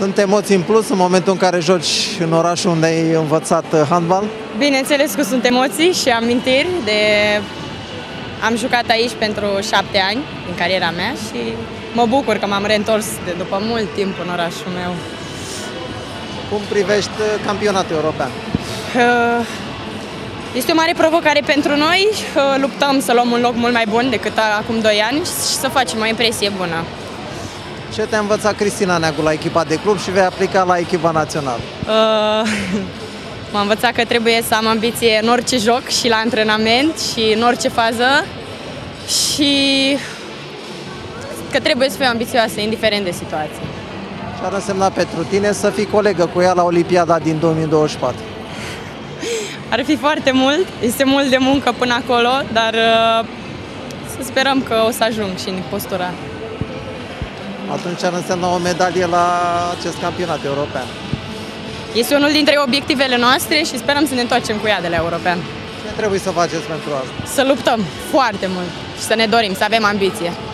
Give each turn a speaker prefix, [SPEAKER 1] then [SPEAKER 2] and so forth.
[SPEAKER 1] Sunt emoții în plus în momentul în care joci în orașul unde ai învățat handbal?
[SPEAKER 2] Bineînțeles că sunt emoții și amintiri Am jucat aici pentru 7 ani din cariera mea și mă bucur că m-am reîntors după mult timp în orașul meu.
[SPEAKER 1] Cum privești campionatul european?
[SPEAKER 2] Este o mare provocare pentru noi. Luptăm să luăm un loc mult mai bun decât acum 2 ani și să facem o impresie bună.
[SPEAKER 1] Ce te-a învățat Cristina Neagu la echipa de club și vei aplica la echipa națională?
[SPEAKER 2] M-a învățat că trebuie să am ambiție în orice joc și la antrenament și în orice fază și că trebuie să fiu ambițioasă, indiferent de situație.
[SPEAKER 1] Ce ar însemna pentru tine să fii colegă cu ea la Olimpiada din 2024?
[SPEAKER 2] Ar fi foarte mult, este mult de muncă până acolo, dar să sperăm că o să ajung și în postura.
[SPEAKER 1] Atunci ar însemna o medalie la acest campionat european.
[SPEAKER 2] Este unul dintre obiectivele noastre și sperăm să ne întoarcem cu ea de la european.
[SPEAKER 1] Ce trebuie să faceți pentru asta?
[SPEAKER 2] Să luptăm foarte mult și să ne dorim, să avem ambiție.